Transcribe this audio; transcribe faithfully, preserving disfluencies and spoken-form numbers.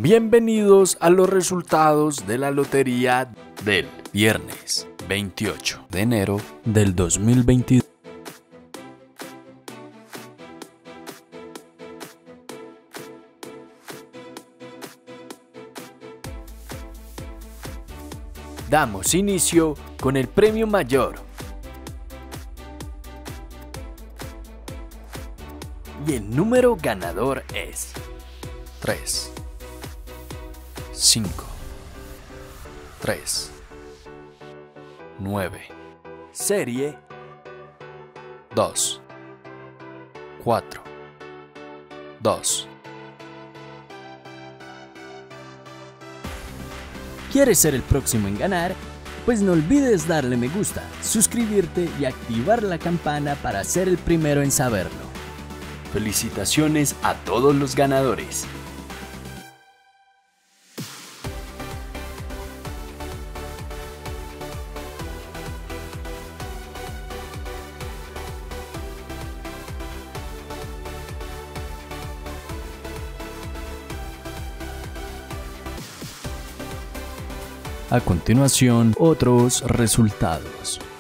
Bienvenidos a los resultados de la lotería del viernes veintiocho de enero del dos mil veintidós. Damos inicio con el premio mayor. Y el número ganador es tres, cinco, tres, nueve, serie dos, cuatro, dos. ¿Quieres ser el próximo en ganar? Pues no olvides darle me gusta, suscribirte y activar la campana para ser el primero en saberlo. Felicitaciones a todos los ganadores. A continuación, otros resultados.